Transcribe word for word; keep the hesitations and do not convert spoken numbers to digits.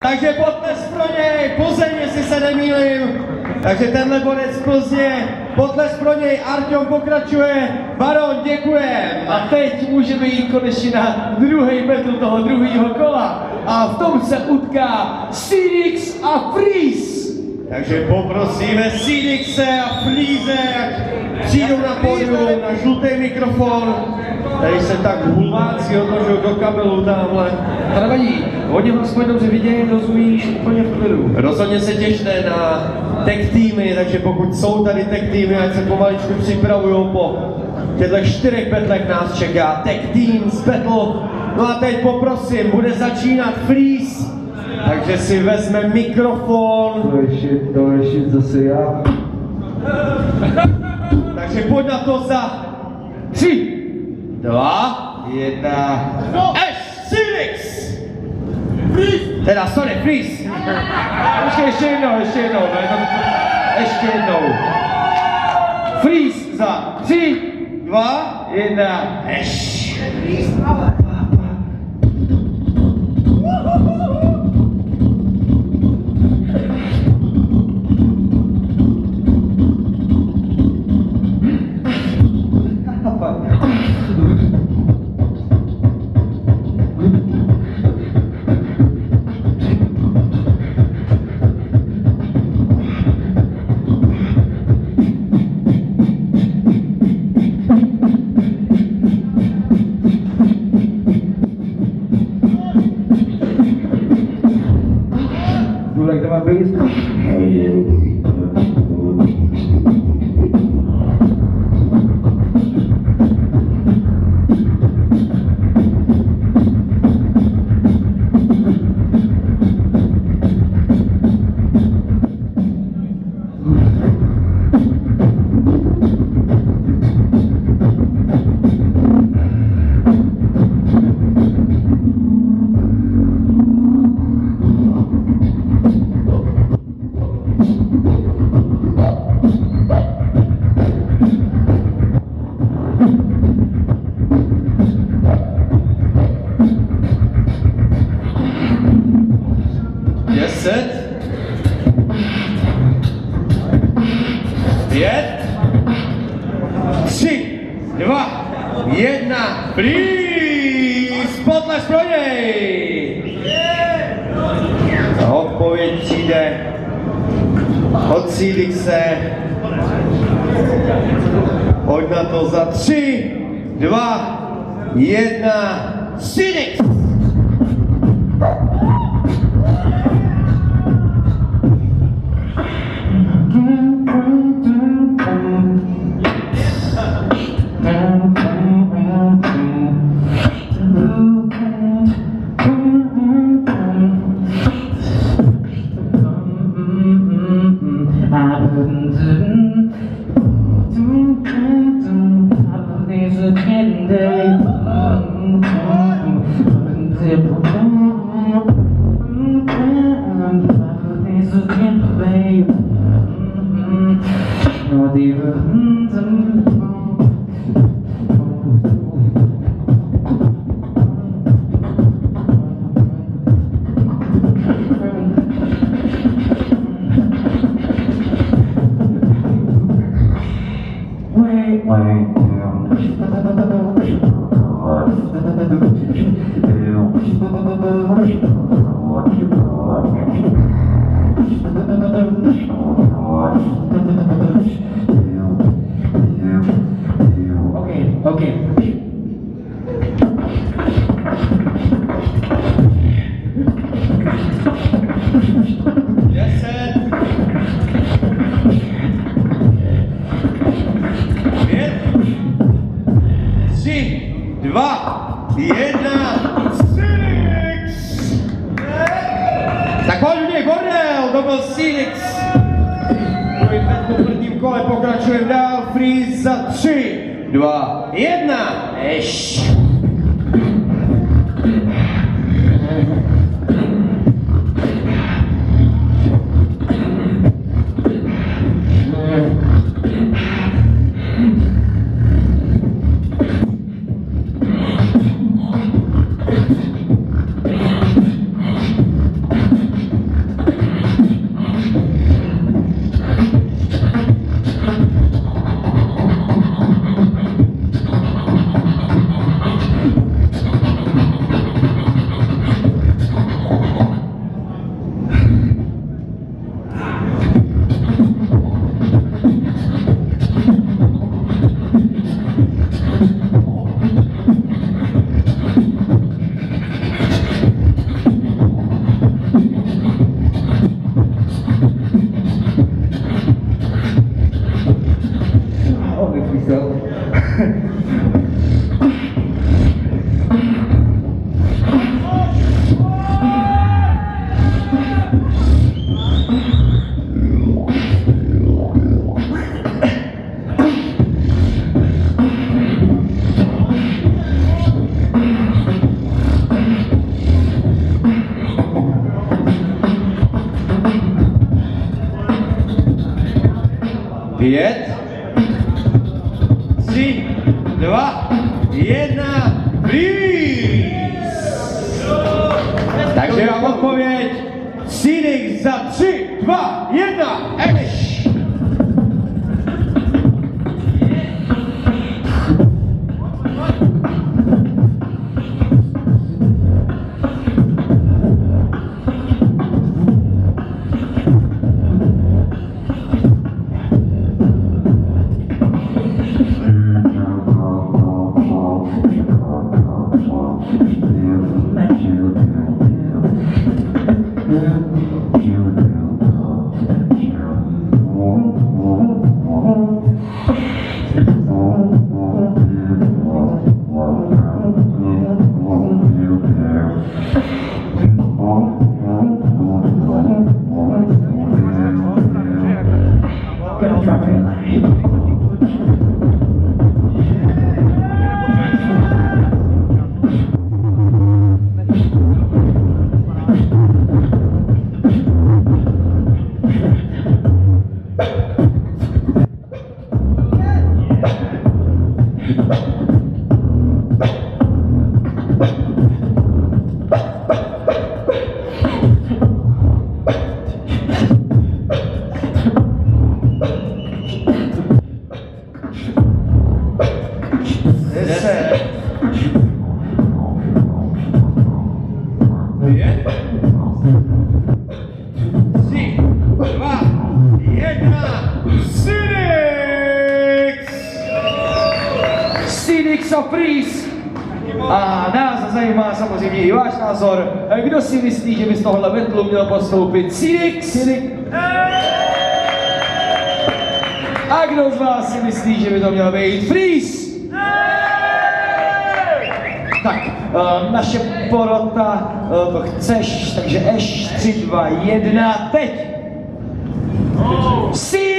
Takže potlesk pro něj, Plzeň, jestli se nemýlím. Takže tenhle bodec Plzně, potlesk pro něj, Arťom pokračuje, Baron, děkujem. A teď můžeme jít konečně na druhý battle toho druhého kola. A v tom se utká Sidix a Freeze. Takže poprosíme Sidixe a Freeze, ať přijdou na pódium, na žlutý mikrofon. Tady se tak hulváci odložil do kabelu tamhle. To nevadí, hodně ho aspoň dobře vidějí, rozumíš, úplně v klidu. Rozhodně se těšte na tech týmy, takže pokud jsou tady tech týmy, ať se pomaličku připravují po těchto čtyřech betlech nás čeká tech teams battle. No a teď poprosím, bude začínat Freeze, takže si vezme mikrofon. To je shit, to je shit zase já. Takže pojď na to za tři, dva, jedna, Eš, Sidix! Freeze! Teda, sorry, Freeze! Počkej, ještě jednou, ještě jednou, ještě jednou. Freeze za tři, dva, jedna, Eš! You like my bass? Deset, pět, tři, dva, jedna, Freeze! Potlesk pro něj! A odpověď přijde od Sidixe. Pojď na to za tři, dva, jedna, Sidix! Pokračujeme dál, Freeze za tři, dva, jedna, Eš! pět, tři, dva, jedna, freeze! Takže odpověď Cynix za tři, dva, jedna, Eš! Cynix a Freeze. A nás zajímá samozřejmě i váš názor. Kdo si myslí, že by z tohohle battlu měl postoupit? Cynix? A kdo z vás si myslí, že by to měl být Freeze? Tak, uh, naše porota, uh, to chceš, takže Eš, tři, dva, jedna, teď! Cynix!